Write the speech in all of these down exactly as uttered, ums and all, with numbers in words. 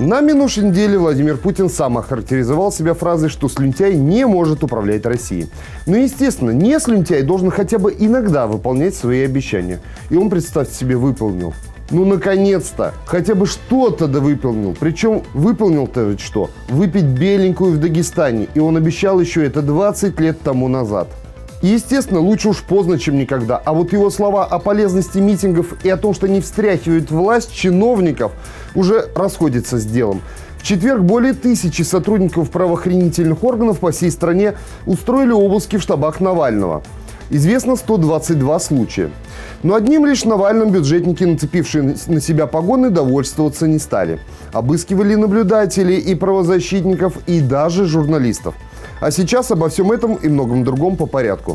На минувшей неделе Владимир Путин сам охарактеризовал себя фразой, что слюнтяй не может управлять Россией. Но, естественно, не слюнтяй должен хотя бы иногда выполнять свои обещания. И он, представьте себе, выполнил. Ну, наконец-то! Хотя бы что-то да выполнил. Причем выполнил-то ведь что? Выпить беленькую в Дагестане. И он обещал еще это двадцать лет тому назад. Естественно, лучше уж поздно, чем никогда. А вот его слова о полезности митингов и о том, что они встряхивают власть чиновников, уже расходятся с делом. В четверг более тысячи сотрудников правоохранительных органов по всей стране устроили обыски в штабах Навального. Известно сто двадцать два случая. Но одним лишь Навальным бюджетники, нацепившие на себя погоны, довольствоваться не стали. Обыскивали наблюдателей и правозащитников, и даже журналистов. А сейчас обо всем этом и многом другом по порядку.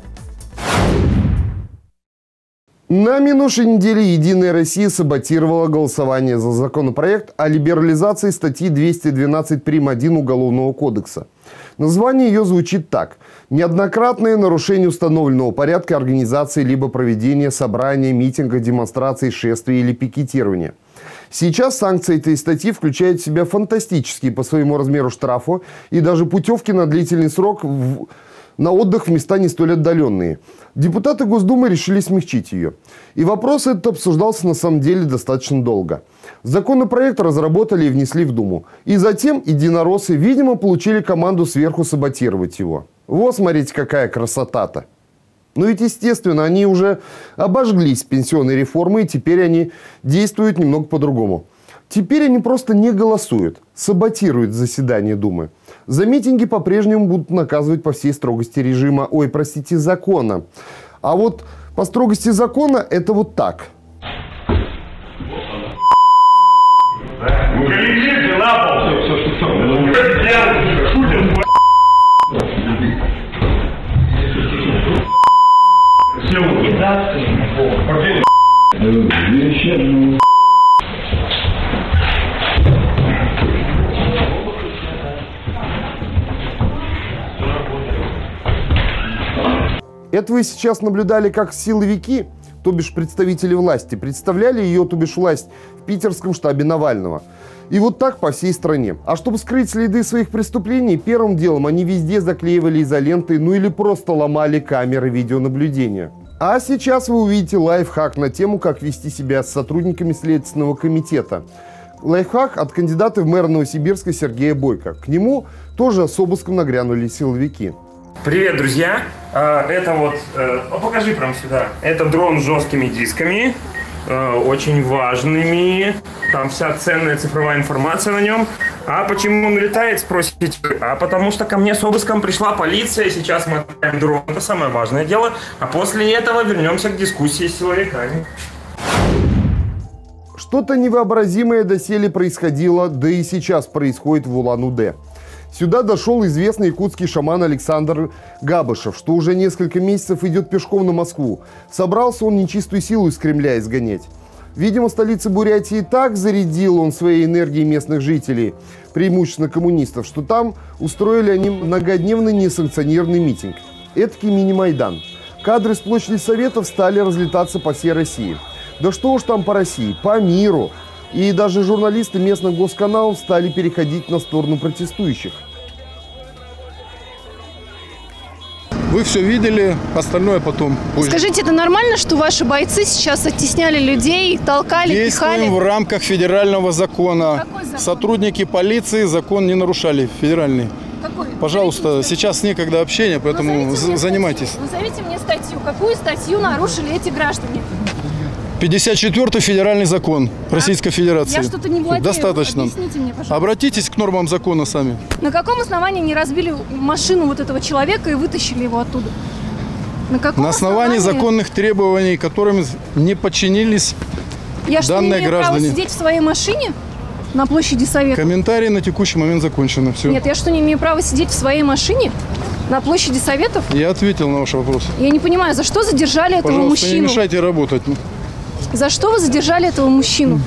На минувшей неделе «Единая Россия» саботировала голосование за законопроект о либерализации статьи двести двенадцать прим. один Уголовного кодекса. Название ее звучит так: «Неоднократное нарушение установленного порядка организации либо проведения собрания, митинга, демонстрации, шествия или пикетирования». Сейчас санкции этой статьи включают в себя фантастические по своему размеру штрафы и даже путевки на длительный срок в... на отдых в места не столь отдаленные. Депутаты Госдумы решили смягчить ее. И вопрос этот обсуждался на самом деле достаточно долго. Законопроект разработали и внесли в Думу. И затем единороссы, видимо, получили команду сверху саботировать его. Вот смотрите, какая красота-то. Но ведь, естественно, они уже обожглись пенсионной реформой, и теперь они действуют немного по-другому. Теперь они просто не голосуют, саботируют заседание Думы. За митинги по-прежнему будут наказывать по всей строгости режима, ой, простите, закона. А вот по строгости закона это вот так. Это вы сейчас наблюдали, как силовики, то бишь представители власти, представляли ее, то бишь власть, в питерском штабе Навального. И вот так по всей стране. А чтобы скрыть следы своих преступлений, первым делом они везде заклеивали изолентой, ну или просто ломали камеры видеонаблюдения. А сейчас вы увидите лайфхак на тему, как вести себя с сотрудниками Следственного комитета. Лайфхак от кандидата в мэр Новосибирска Сергея Бойко. К нему тоже с обыском нагрянули силовики. Привет, друзья! Это вот, покажи прямо сюда. Это дрон с жесткими дисками, очень важными. Там вся ценная цифровая информация на нем. А почему он летает, спросите? А потому что ко мне с обыском пришла полиция. Сейчас мы отправим дрон. Это самое важное дело. А после этого вернемся к дискуссии с силовиками. Что-то невообразимое доселе происходило, да и сейчас происходит в Улан-Удэ. Сюда дошел известный якутский шаман Александр Габышев, что уже несколько месяцев идет пешком на Москву. Собрался он нечистую силу из Кремля изгонять. Видимо, столица Бурятии так зарядил он своей энергией местных жителей, преимущественно коммунистов, что там устроили они многодневный несанкционированный митинг. Эдакий мини-майдан. Кадры с площади Советов стали разлетаться по всей России. Да что уж там по России, по миру. И даже журналисты местных госканалов стали переходить на сторону протестующих. Вы все видели, остальное потом позже. Скажите, это нормально, что ваши бойцы сейчас оттесняли людей, толкали, Действуем пихали? в рамках федерального закона. Какой закон? Сотрудники полиции закон не нарушали, федеральный. Какой? Пожалуйста, Назовите, сейчас некогда общения, поэтому Назовите занимайтесь. Статью. Назовите мне статью. Какую статью нарушили эти граждане? пятьдесят четвёртый федеральный закон Российской Федерации. Я что-то не владею. Достаточно. Объясните мне, пожалуйста. Обратитесь к нормам закона сами. На каком основании не разбили машину вот этого человека и вытащили его оттуда? На каком На основании, основании законных требований, которым не подчинились Я что, данные не имею граждане. права сидеть в своей машине на площади Советов? Комментарии на текущий момент закончены. Все. Нет, я что, не имею права сидеть в своей машине на площади Советов? Я ответил на ваш вопрос. Я не понимаю, за что задержали этого Пожалуйста, мужчину? не мешайте работать. За что вы задержали этого мужчину?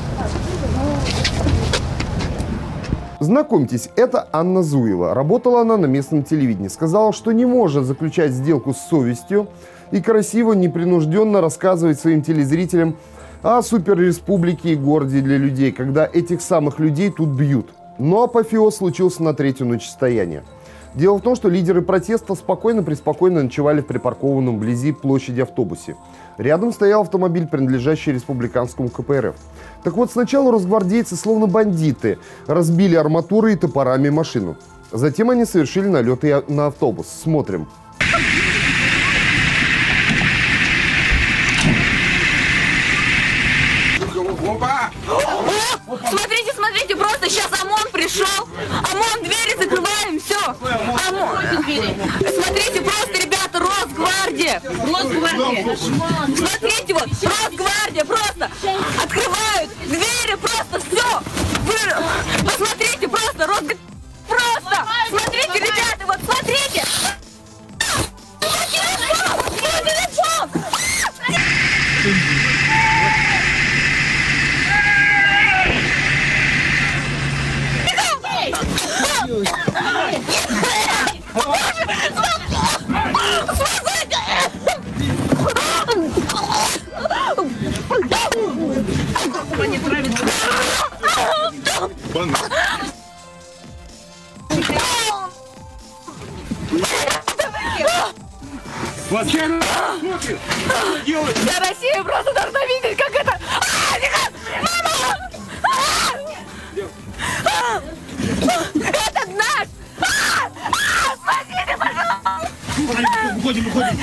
Знакомьтесь, это Анна Зуева. Работала она на местном телевидении. Сказала, что не может заключать сделку с совестью и красиво, непринужденно рассказывать своим телезрителям о суперреспублике и городе для людей, когда этих самых людей тут бьют. Но апофеоз случился на третью ночь стояния. Дело в том, что лидеры протеста спокойно-преспокойно ночевали в припаркованном вблизи площади автобусе. Рядом стоял автомобиль, принадлежащий республиканскому ка пэ эр эф. Так вот, сначала росгвардейцы, словно бандиты, разбили арматурой и топорами машину. Затем они совершили налеты на автобус. Смотрим. Смотрите, смотрите, просто сейчас ОМОН пришел. ОМОН, двери закрываем, все. ОМОН. Смотрите, просто, ребята, Росгвардия. Росгвардия. Смотрите, вот, Росгвардия просто открывают двери, просто все. Вы посмотрите, просто, Росгвардия. Просто, смотрите, ребята, вот, смотрите. Телефон, телефон. Вся Россия просто должна видеть, как это... Это наш! Спасите, пожалуйста! Уходим, уходим!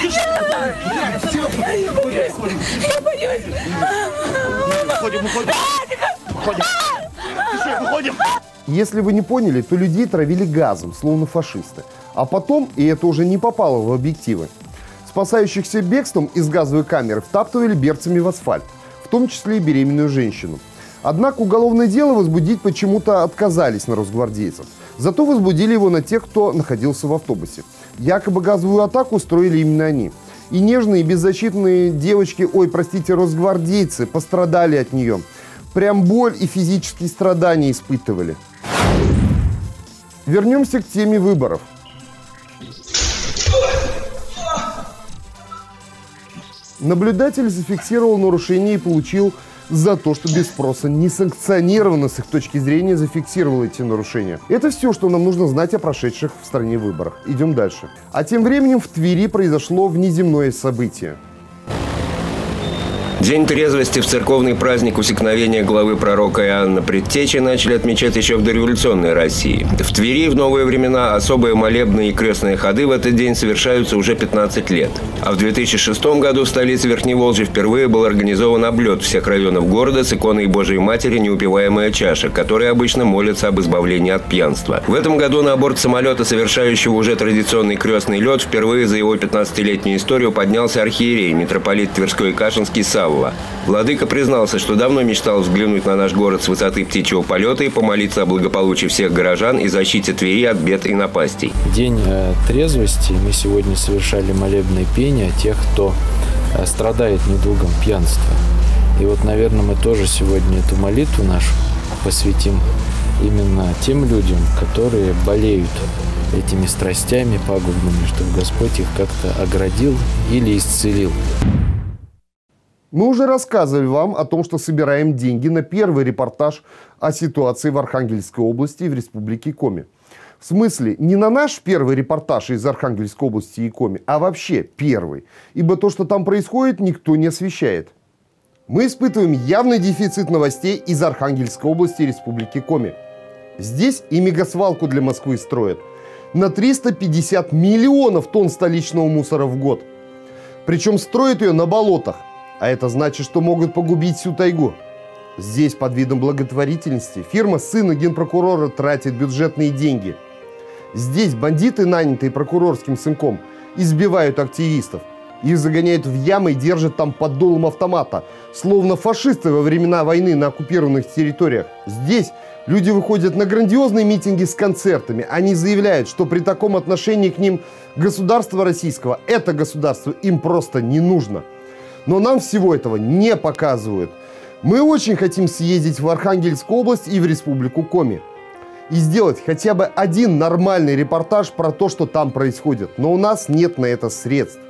Я боюсь! Уходим, уходим! Уходим! Уходим! Если вы не поняли, то людей травили газом, словно фашисты. А потом, и это уже не попало в объективы, спасающихся бегством из газовой камеры втаптывали берцами в асфальт, в том числе и беременную женщину. Однако уголовное дело возбудить почему-то отказались на росгвардейцев. Зато возбудили его на тех, кто находился в автобусе. Якобы газовую атаку устроили именно они. И нежные, беззащитные девочки, ой, простите, росгвардейцы, пострадали от нее. Прям боль и физические страдания испытывали. Вернемся к теме выборов. Наблюдатель зафиксировал нарушение и получил за то, что без спроса несанкционированно с их точки зрения зафиксировал эти нарушения. Это все, что нам нужно знать о прошедших в стране выборах. Идем дальше. А тем временем в Твери произошло внеземное событие. День трезвости в церковный праздник усекновения главы пророка Иоанна Предтечи начали отмечать еще в дореволюционной России. В Твери в новые времена особые молебные и крестные ходы в этот день совершаются уже пятнадцать лет. А в две тысячи шестом году в столице Верхневолжья впервые был организован облет всех районов города с иконой Божией Матери «Неупиваемая чаша», которые обычно молятся об избавлении от пьянства. В этом году на борт самолета, совершающего уже традиционный крестный лет, впервые за его пятнадцатилетнюю историю поднялся архиерей, митрополит Тверской и Кашинский Савва. Владыка признался, что давно мечтал взглянуть на наш город с высоты птичьего полета и помолиться о благополучии всех горожан и защите Твери от бед и напастей. День э, трезвости. Мы сегодня совершали молебное пение тех, кто э, страдает недугом пьянства. И вот, наверное, мы тоже сегодня эту молитву нашу посвятим именно тем людям, которые болеют этими страстями пагубными, чтобы Господь их как-то оградил или исцелил. Мы уже рассказывали вам о том, что собираем деньги на первый репортаж о ситуации в Архангельской области и в Республике Коми. В смысле, не на наш первый репортаж из Архангельской области и Коми, а вообще первый. Ибо то, что там происходит, никто не освещает. Мы испытываем явный дефицит новостей из Архангельской области и Республики Коми. Здесь и мегасвалку для Москвы строят на триста пятьдесят миллионов тонн столичного мусора в год. Причем строят ее на болотах. А это значит, что могут погубить всю тайгу. Здесь под видом благотворительности фирма сына генпрокурора тратит бюджетные деньги. Здесь бандиты, нанятые прокурорским сынком, избивают активистов. Их загоняют в ямы и держат там под дулом автомата, словно фашисты во времена войны на оккупированных территориях. Здесь люди выходят на грандиозные митинги с концертами. Они заявляют, что при таком отношении к ним государства российского, это государство им просто не нужно. Но нам всего этого не показывают. Мы очень хотим съездить в Архангельскую область и в Республику Коми. И сделать хотя бы один нормальный репортаж про то, что там происходит. Но у нас нет на это средств.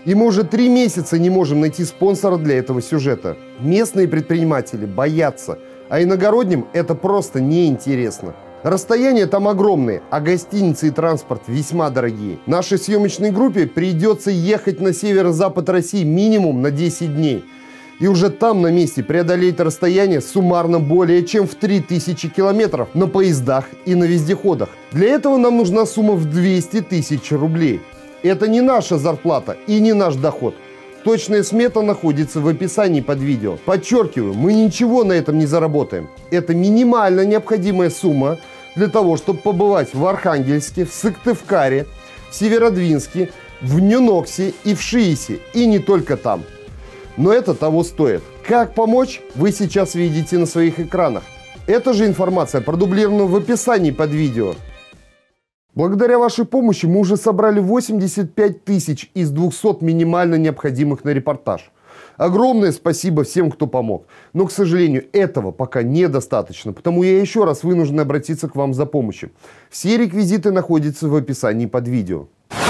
И мы уже три месяца не можем найти спонсора для этого сюжета. Местные предприниматели боятся, а иногородним это просто неинтересно. Расстояния там огромные, а гостиницы и транспорт весьма дорогие. Нашей съемочной группе придется ехать на северо-запад России минимум на десять дней. И уже там на месте преодолеть расстояние суммарно более чем в три тысячи километров на поездах и на вездеходах. Для этого нам нужна сумма в двести тысяч рублей. Это не наша зарплата и не наш доход. Точная смета находится в описании под видео. Подчеркиваю, мы ничего на этом не заработаем. Это минимально необходимая сумма для того, чтобы побывать в Архангельске, в Сыктывкаре, в Северодвинске, в Нюноксе и в Шиисе. И не только там. Но это того стоит. Как помочь, вы сейчас видите на своих экранах. Эта же информация продублирована в описании под видео. Благодаря вашей помощи мы уже собрали восемьдесят пять тысяч из двухсот минимально необходимых на репортаж. Огромное спасибо всем, кто помог. Но, к сожалению, этого пока недостаточно, потому я еще раз вынужден обратиться к вам за помощью. Все реквизиты находятся в описании под видео.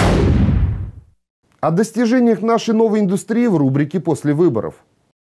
О достижениях нашей новой индустрии в рубрике «После выборов».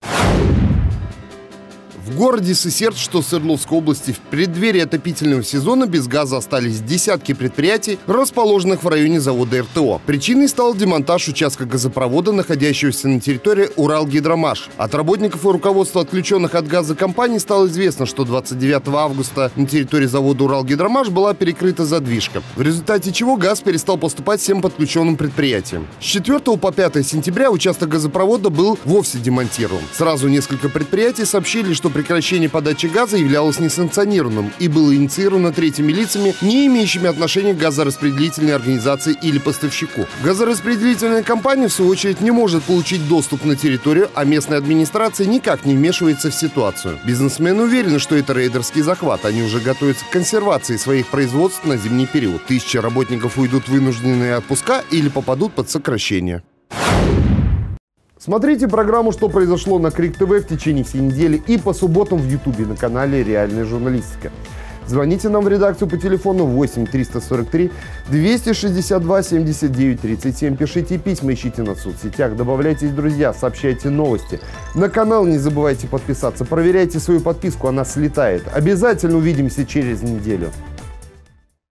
В городе Сысерть, что в Свердловской области, в преддверии отопительного сезона без газа остались десятки предприятий, расположенных в районе завода эр тэ о. Причиной стал демонтаж участка газопровода, находящегося на территории Уралгидромаш. От работников и руководства отключенных от газа компаний стало известно, что двадцать девятого августа на территории завода Уралгидромаш была перекрыта задвижка, в результате чего газ перестал поступать всем подключенным предприятиям. С четвёртого по пятое сентября участок газопровода был вовсе демонтирован. Сразу несколько предприятий сообщили, что прекращение подачи газа являлось несанкционированным и было инициировано третьими лицами, не имеющими отношения к газораспределительной организации или поставщику. Газораспределительная компания, в свою очередь, не может получить доступ на территорию, а местная администрация никак не вмешивается в ситуацию. Бизнесмены уверены, что это рейдерский захват. Они уже готовятся к консервации своих производств на зимний период. Тысячи работников уйдут в вынужденные отпуска или попадут под сокращение. Смотрите программу «Что произошло» на Крик ТВ в течение всей недели и по субботам в Ютубе на канале «Реальная журналистика». Звоните нам в редакцию по телефону восемь триста сорок три двести шестьдесят два семьдесят девять тридцать семь. Пишите письма, ищите нас в соцсетях, добавляйтесь в друзья, сообщайте новости. На канал не забывайте подписаться, проверяйте свою подписку, она слетает. Обязательно увидимся через неделю.